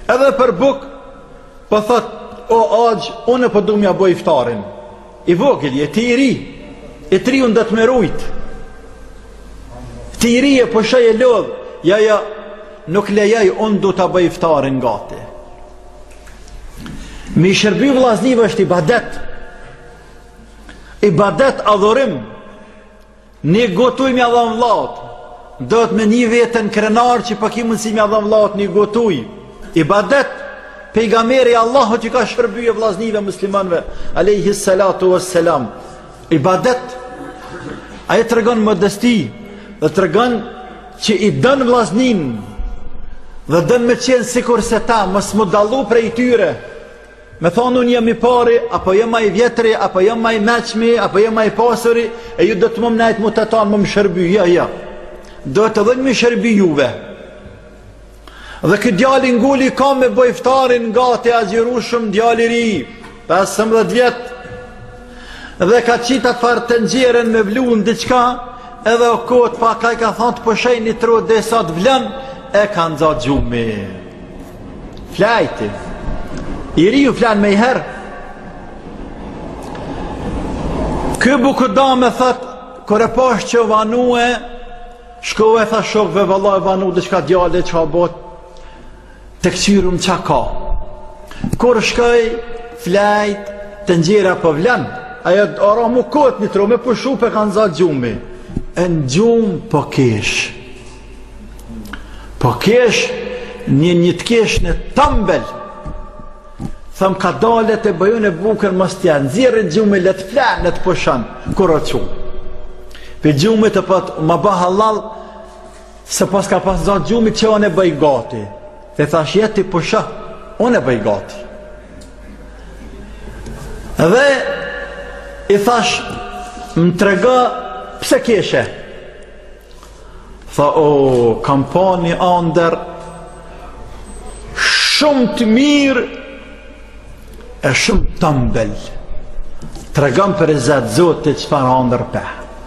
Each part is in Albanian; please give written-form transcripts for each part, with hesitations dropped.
Edhe për buk, po thot, o aq, unë po du mja boj iftarin. I vogël, e ti i ri, e tri unë dhe të merujt. Ti i ri e po shaj e lodh, ja, nuk lejaj, unë du të boj iftarin gati. Mi shërby vllaznive është ibadet. Ibadet adhurim. Ne gotuj me Allah vllaut. Do të me një vetën krenar që pa ki mundësi me Allah vllaut një gotuj. Ibadet. Pejgamberi Allahu që ka shërby e vllaznive muslimanve alayhi salatu wassalam. Ibadet. Ai tregon modesti dhe tregon që i dën vllaznin dhe dën me qenë sikur se ta mos mu dallu prej tyre. Me thonë unë jam i pari, apo jam ma i vjetri, apo jam ma i meqmi, apo jam ma i pasuri, e ju do të më mnajt mu të tanë më më shërby, ja. Do të dhe më shërby juve. Dhe këtë djali nguli ka me boj iftarin gati agjirushëm djali ri, 15 vjetë, dhe ka qitat farë të nxjerën me vlu në diqka, edhe o kotë pa ka i ka thonë të pëshej një tru dhe sa të vlen, e ka nëza gjumi. Flajti. I ri ju flan me i herë. Kë bukuda me thët, kër e pash që vanue, shkove tha shokve, vëllaj vanu dhe qka djale që ha bot, të këqyrum qa ka. Kur shkoj, flajt, të njera për vlen, ajo ara mu kot një tru, me pushu për kanë za gjumi. E në gjumë po kesh. Po kesh, një të kesh në tëmbel. Thëm ka dalet e bëjun e bukër mës tja nëzirë gjumë le të flenë, le të pushan, kur o qumë. Për gjumë të pëtë më bëha halal, se pas ka pas zatë gjumë që unë e bëj gati. Dhe thash jeti pusha, unë e bëj gati. Dhe i thash, më trega pse keshe. Tha, o, kam pa një andër shumë të mirë, e shumë të mbel. Të regam për e zetë zote që farë andër pe.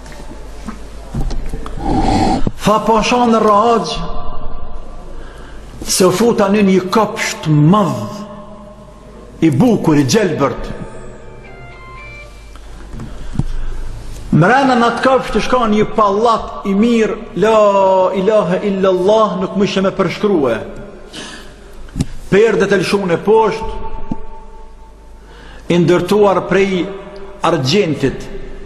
Tha pasha në rajë, se u futa në një kopsht madh, i bukur, i gjelbërt. Mrena në të kopsht të shka një pallat i mirë, la ilahe illallah, nuk më ishe me përshkrue. Perdet e lëshun e poshtë, indërtuar prej argentit.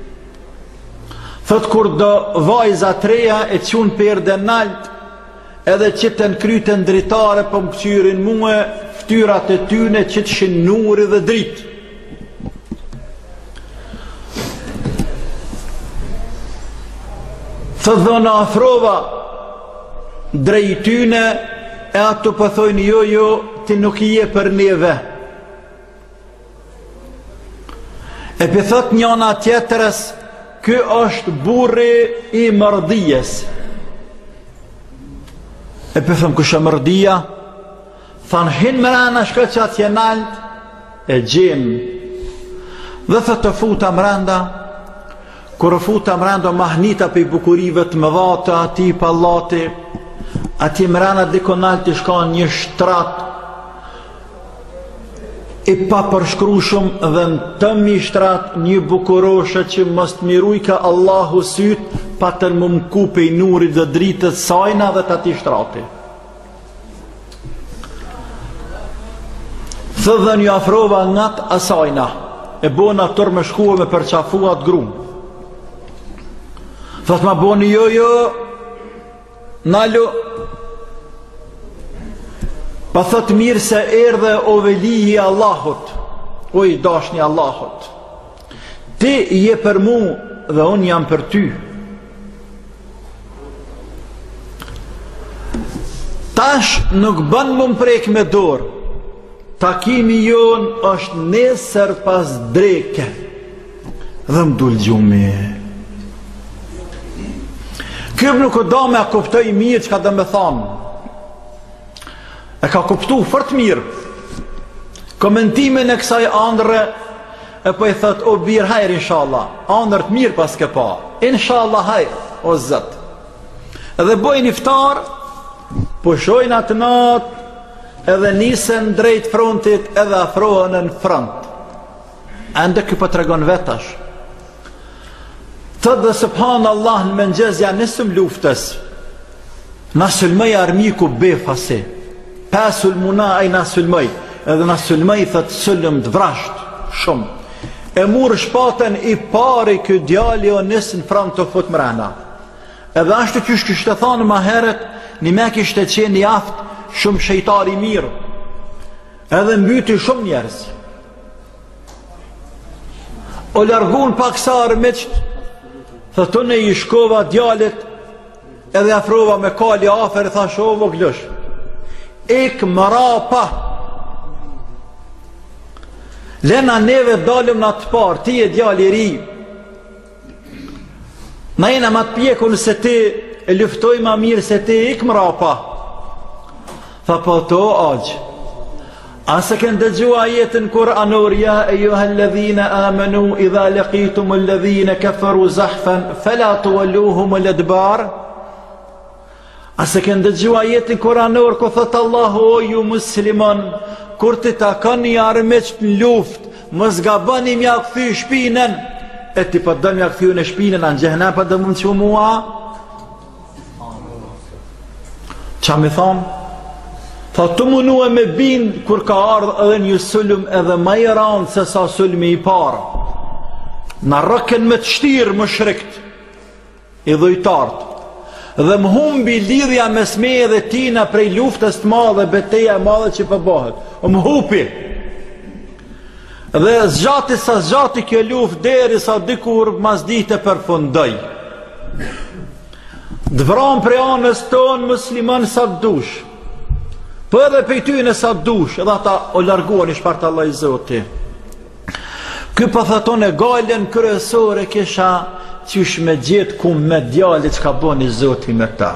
Thot kur do vajza treja e qunë perde nalt, edhe që të nkrytën dritare për më këqyrin muë, ftyrat e tyne që të shenë nuri dhe drit. Thot dhe në afrova drejtyne, e ato pëthojnë jo, ti nuk i je për neve. E për thot njëna tjetërës, kë është burri i mërdijes. E për thëmë kështë mërdia, thanë hinë mërana shka që atje nalt, e gjemë. Dhe thët të futa mëranda, kërë futa mëranda mahnita për i bukurive të mëdhata, ati i pallati, ati mërana diko nalt i shka një shtrat, i pa përshkrushëm dhe në të mishtrat një bukuroshe që mës të miruj ka Allahu syt pa të më mku pe i nurit dhe dritët sajna dhe të ati shtrati. Thë dhe një afrova nat asajna, e bona tër me shkua me përqafuat grum. Thët ma boni jo, nalu, pa thot mirë se erdhe o veli i Allahut, o i dashni Allahut. Ti je për mu dhe unë jam për ty. Tash nuk bën më mprek me dorë. Takimi jon është nesër pas dreke. Dhe më dul gjumi. Kjo nuk o da me a kuptoj mirë që ka dhe me thamë. E ka kuptu fort mirë. Komentimin e kësaj andre, e po i thët, o birë hajrë inshallah, andër të mirë pas ke pa, inshallah hajrë, o zëtë. Edhe bojnë iftar, pushojnë atë natë, edhe nisën drejt frontit edhe afrohen në front. Ende kjo po tregon vetash. Të dhe subhanallah në mëngjes ja nisëm luftës. Na sulmej armiku befasi. Pa sulmuna ai na sulmej. Edhe na sulmej thët sulm të vrasht shumë. E murë shpaten i pari kjo djali o nisën front të fut mrena. Edhe ashtu që kishte thonë ma heret, një me kishte qenë i aftë shumë shejtari mirë. Edhe mbyti shumë njerëz. O largun pak sa armiqt, thëtune i shkova djalit, edhe afrova me kali afer, tha shovo glësh. Ik mëra pa. Lena neve dalim në të parë, ti e djali ri. Na jena ma të pjekun se ti e luftoj ma mirë se ti ik mëra pa. Tha po to aqë. Ase kënë dëgjua jetën Kur'anor, ja e juhë lëdhina amenu, idha lëkitum lëdhina kafaru zahfen, fela të walluhum lëdbar. Ase kënë dëgjua jetën Kur'anor, ku thëtë Allahu o ju muslimon, kur të ta kanë një armeqt në luft, më zgabani mja këthy shpinën, e ti për dëmë mja këthy në shpinën, anë gjehna për dëmë në që mua? Qa mi thonë? Tha të munua me bind kur ka ardhë edhe një sulm edhe ma i ranë se sa sulmi i parë. Në rëken me të shtirë më shrikt, i dhujtartë. Dhe më humbi lidhja mes me dhe tina prej luftës të madhe, beteja madhe që përbohet. Më hupi. Dhe zgjati sa zgjati kjo luft deri sa dikur mas dite përfundoj. Dvran prej anës tonë musliman sa dush. Po edhe pejty në sa dush, edhe ata o larguan i shpartë Allah i Zoti. Ky për thëton e galen kërësore kisha qysh me gjithë ku me djallit që ka bon i Zoti me ta.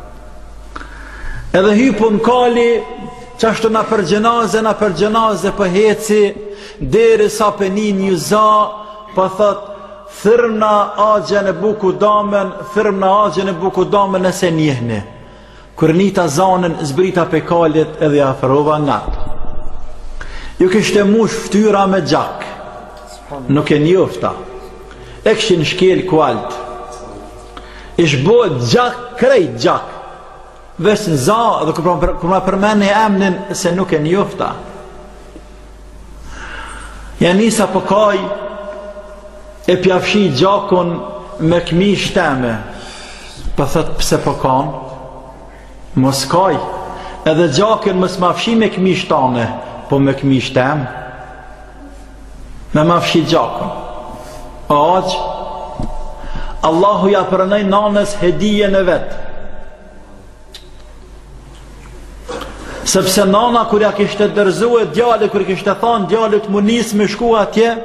Edhe hypun kali, qashtu na për gjenaze për heci, deri sa për një za, për thët, thërm na agjen e buku damen, nëse njehni. Kër nita zanën, zbrita pe kalit edhe aferova natë. Ju kishte mush ftyra me gjak, nuk e njofta. E këshin shkel kualt. Ish bo gjak, krejt gjak. Vesh në za, dhe kër ma përmeni emnin se nuk e njofta. Ja nisa për kaj, e pjafshi gjakon me këmi shteme. Për thët pëse për kanë. Mos kaj, edhe gjakën mos ma fshi me këmi shtane, po me këmi shtem, me ma fshi gjakën. Aqë, Allahu ja përënej nanës hedijen e vetë. Sepse nana kër ja kishte dërzue djali, kër kishte thanë djalit më nisë me shku atje,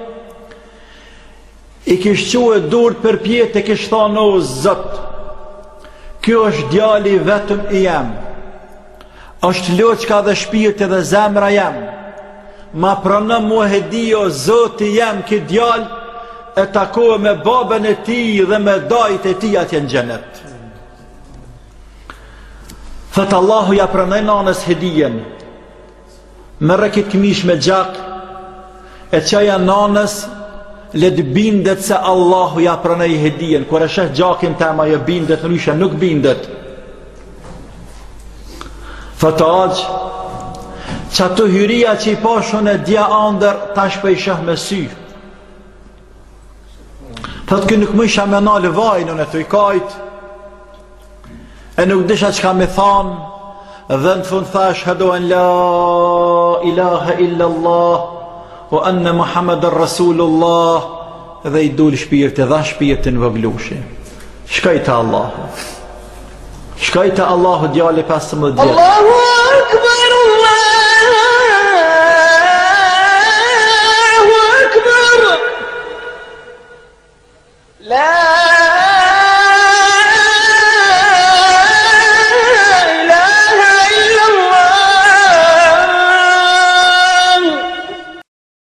i kishtë quë durët për pjetë, e kishtë thanë o zëtë. Kjo është djali vetëm i jem, është loqka dhe shpirti dhe zemra jem, ma pranë mu hedijo Zoti jem, ki djal e takohë me babën e ti dhe me dajt e ti atje në gjenet. Thëtë Allahu ja pranoj nanës hedijen, me rëkit këmish me gjak, e qaja nanës, le të bindet se Allahu ja pranoj hedijen. Kër e sheh gjakin të ema je bindet, nëryshe nuk bindet. Thëtë aqë, që ato hyria që i pashon e dja andër, tash për i sheh me sy. Thëtë kë nuk më isha me nalë vajnën e të i kajt, e nuk disha që ka me thanë, dhe në fund thash, hadohen la ilaha illa Allah, o anë Muhammeden Rasulullah, dhe i dul shpirti, dha shpirtin vëglushi. Shkajta Allahu. Shkajta Allahu djali 15 djetë. Allahu Akbar, Allahu Akbar. La